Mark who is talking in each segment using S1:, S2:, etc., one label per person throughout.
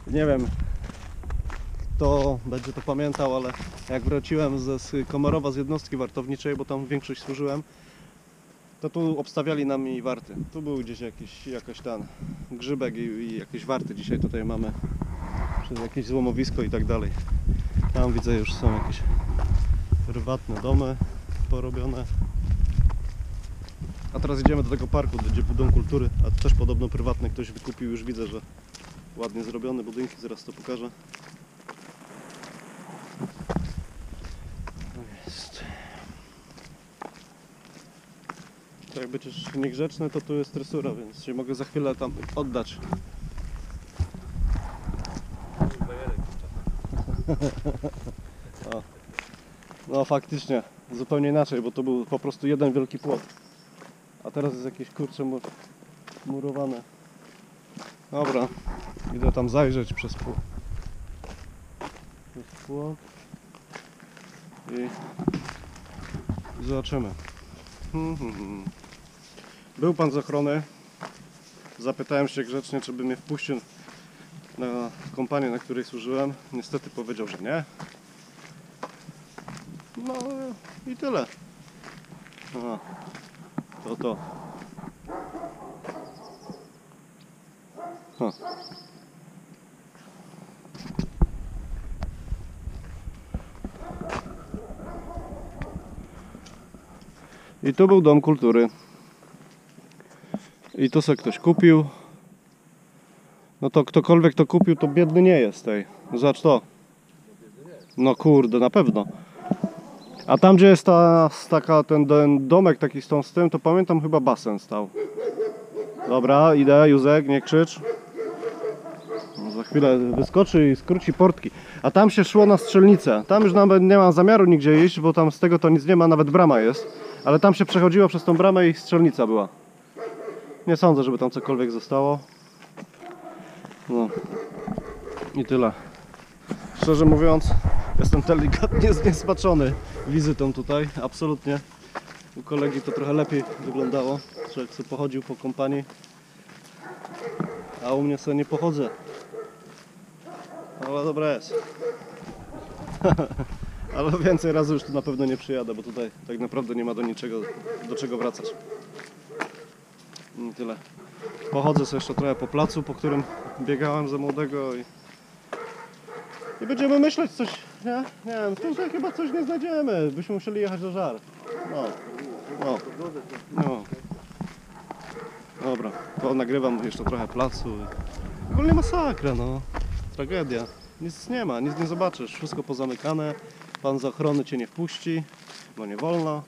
S1: Nie wiem, kto będzie to pamiętał, ale jak wróciłem z Komorowa, z jednostki wartowniczej, bo tam większość służyłem, to tu obstawiali nami warty. Tu był gdzieś jakoś ten grzybek i jakieś warty. Dzisiaj tutaj mamy przez jakieś złomowisko i tak dalej. Tam widzę, już są jakieś prywatne domy porobione. A teraz idziemy do tego parku, gdzie był Dom Kultury, a też podobno prywatny ktoś wykupił. Już widzę, że ładnie zrobione budynki, zaraz to pokażę. Jest. To jak będziesz niegrzeczny, to tu jest tresura, więc się mogę za chwilę tam oddać. O. No faktycznie, zupełnie inaczej, bo to był po prostu jeden wielki płot. A teraz jest jakieś kurcze murowane. Dobra, idę tam zajrzeć przez płot i zobaczymy. Był pan z ochrony. Zapytałem się grzecznie, czy by mnie wpuścił na kompanię, na której służyłem. Niestety powiedział, że nie. No i tyle. Aha, to. Ha. I tu był Dom Kultury. I to sobie ktoś kupił. No to ktokolwiek to kupił, to biedny nie jest tej. Zobacz to. No kurde, na pewno. A tam gdzie jest ten domek taki z tym, to pamiętam, chyba basen stał. Dobra, idę, Józek, nie krzycz. No, za chwilę wyskoczy i skróci portki. A tam się szło na strzelnicę. Tam już nawet nie ma zamiaru nigdzie iść, bo tam z tego to nic nie ma, nawet brama jest. Ale tam się przechodziło przez tą bramę i strzelnica była. Nie sądzę, żeby tam cokolwiek zostało. No i tyle. Szczerze mówiąc, jestem delikatnie zniesmaczony wizytą tutaj. Absolutnie. U kolegi to trochę lepiej wyglądało. Człowiek sobie pochodził po kompanii. A u mnie sobie nie pochodzę. Ale dobra jest. Ale więcej razy już tu na pewno nie przyjadę, bo tutaj tak naprawdę nie ma do czego wracać. I tyle. Pochodzę sobie jeszcze trochę po placu, po którym biegałem za młodego i będziemy myśleć coś, nie? Nie wiem, tutaj chyba coś nie znajdziemy. Byśmy musieli jechać do Żar. No. Dobra, to nagrywam jeszcze trochę placu. Ogólnie masakra, no. Tragedia. Nic nie ma, nic nie zobaczysz. Wszystko pozamykane. Pan z ochrony cię nie wpuści, bo nie wolno.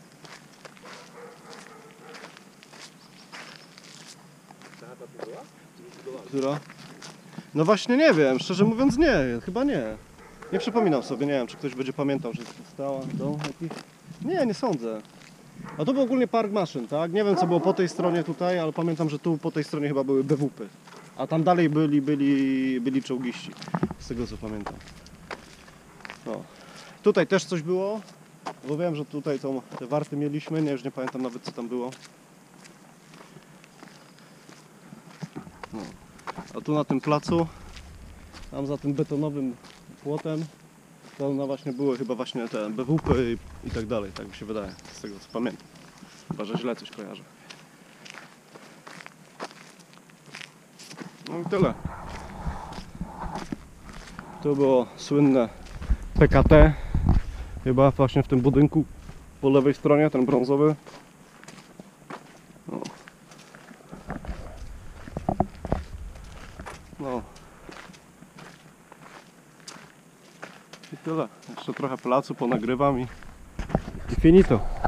S1: Która? No właśnie nie wiem, szczerze mówiąc nie, chyba nie. Nie przypominam sobie, nie wiem, czy ktoś będzie pamiętał, że stała dom jakiś. Nie sądzę. A to był ogólnie park maszyn, tak? Nie wiem, co było po tej stronie tutaj, ale pamiętam, że tu po tej stronie chyba były BWP. A tam dalej byli czołgiści, z tego co pamiętam. No. Tutaj też coś było, bo wiem, że tutaj te warty mieliśmy, już nie pamiętam nawet, co tam było. No. A tu na tym placu, tam za tym betonowym płotem, to właśnie były chyba właśnie te BWP i tak dalej, tak mi się wydaje, z tego co pamiętam. Chyba, że źle coś kojarzę. No i tyle. Tu było słynne PKT, chyba właśnie w tym budynku po lewej stronie, ten brązowy. No. I tyle. Jeszcze trochę placu ponagrywam i finito.